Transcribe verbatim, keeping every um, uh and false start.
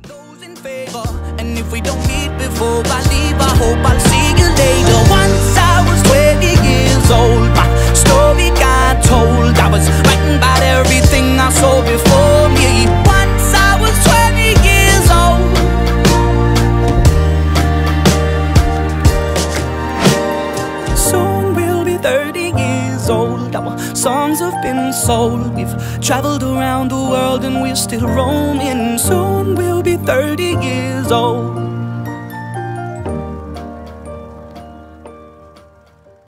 Those in favor, and if we don't meet before I leave, I hope I'll see you later. Once I was twenty years old, my story got told. I was writing about everything I saw before me. Once I was twenty years old. Soon we'll be thirty years old. Our songs have been sold. We've traveled around the world and we're still roaming. Soon we'll be thirty years old.